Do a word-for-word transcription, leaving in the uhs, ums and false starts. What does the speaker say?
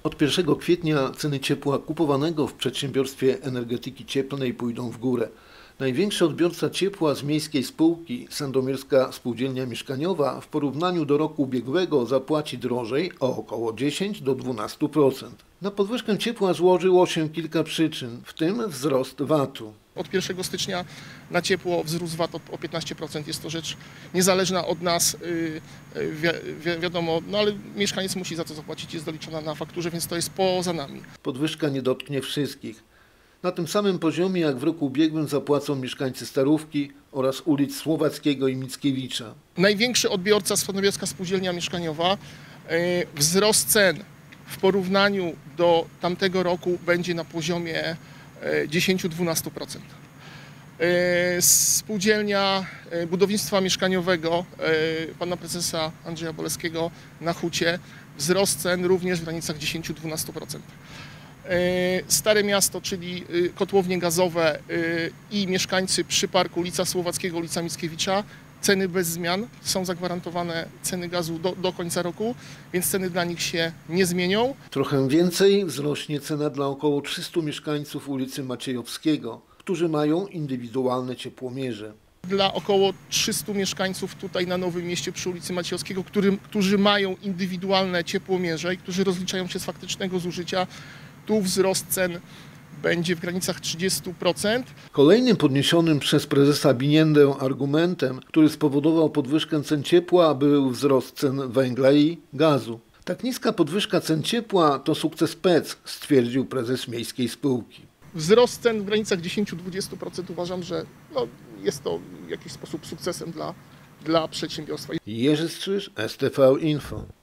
Od pierwszego kwietnia ceny ciepła kupowanego w przedsiębiorstwie energetyki cieplnej pójdą w górę. Największy odbiorca ciepła z miejskiej spółki, Sandomierska Spółdzielnia Mieszkaniowa, w porównaniu do roku ubiegłego zapłaci drożej o około dziesięć do dwunastu procent. Na podwyżkę ciepła złożyło się kilka przyczyn, w tym wzrost vatu. Od pierwszego stycznia na ciepło wzrósł vat o piętnaście procent. Jest to rzecz niezależna od nas, wi wi wiadomo, no ale mieszkaniec musi za to zapłacić, jest doliczona na fakturze, więc to jest poza nami. Podwyżka nie dotknie wszystkich. Na tym samym poziomie jak w roku ubiegłym zapłacą mieszkańcy Starówki oraz ulic Słowackiego i Mickiewicza. Największy odbiorca Sandomierska Spółdzielnia Mieszkaniowa. Wzrost cen w porównaniu do tamtego roku będzie na poziomie dziesięć do dwunastu procent. Spółdzielnia Budownictwa Mieszkaniowego pana prezesa Andrzeja Boleskiego na Hucie, wzrost cen również w granicach dziesięć do dwunastu procent. Stare Miasto, czyli kotłownie gazowe i mieszkańcy przy parku ulica Słowackiego, ulica Mickiewicza, ceny bez zmian, są zagwarantowane ceny gazu do, do końca roku, więc ceny dla nich się nie zmienią. Trochę więcej wzrośnie cena dla około trzystu mieszkańców ulicy Maciejowskiego, którzy mają indywidualne ciepłomierze. Dla około trzystu mieszkańców tutaj na Nowym Mieście przy ulicy Maciejowskiego, którym, którzy mają indywidualne ciepłomierze i którzy rozliczają się z faktycznego zużycia, tu wzrost cen będzie w granicach trzydziestu procent. Kolejnym podniesionym przez prezesa Biniendę argumentem, który spowodował podwyżkę cen ciepła, był wzrost cen węgla i gazu. Tak niska podwyżka cen ciepła to sukces P E C, stwierdził prezes miejskiej spółki. Wzrost cen w granicach dziesięć do dwudziestu procent uważam, że no, jest to w jakiś sposób sukcesem dla, dla przedsiębiorstwa. Jerzy Strzyż, S T V Info.